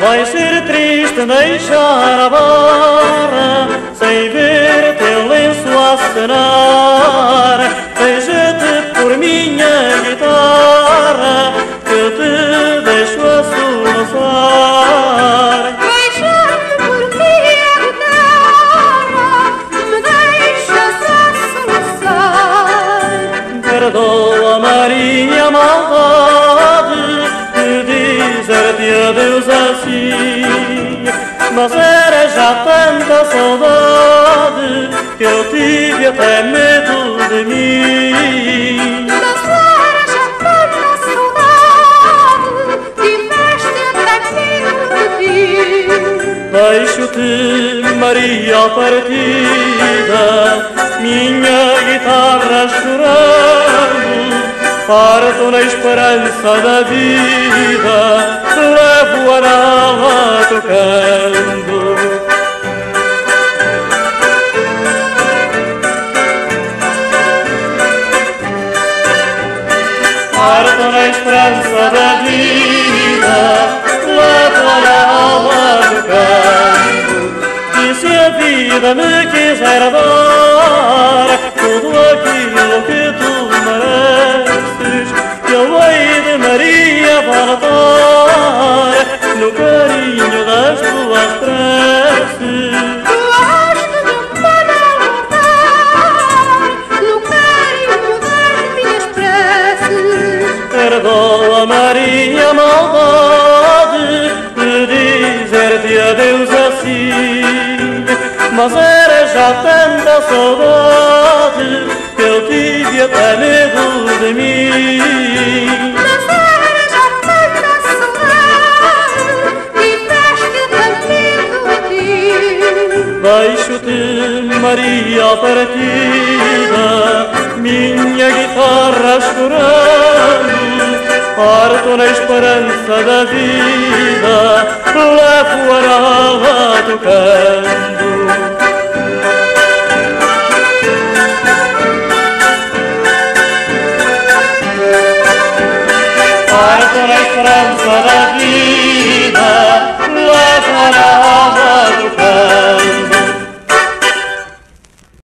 Vai ser triste deixar a barra sem ver teu lenço a acenar. Deixa-te por minha guitarra que eu te deixo a soluçar. Deixa-te por minha guitarra, me deixas a soluçar. Perdoa, Maria, a maldade de dizer-te adeus assim, mas era já tanta saudade que eu tive até medo de mim. Mas era já tanta saudade, tiveste até medo de ti. Deixo-te, Maria, partida, minha guitarra chorando, parto na esperança da vida, levo-a nova tocando. Parto na esperança da vida, levo-a nova tocando. E se a vida me quiser dar tudo aquilo que tu mereces, eu hei de, Maria, voltar no carinho das tuas preces. Tu has de me voltar no carinho das minhas preces. Perdoa, Maria, a maldade de dizer-te adeus assim, mas era já tanta saudade que eu tive até medo de mim. Mas era já tanta saudade, tiveste até medo de ti. Deixo-te, Maria, partida, minha guitarra chorando, parto na esperança da vida, levo-a nova tocando.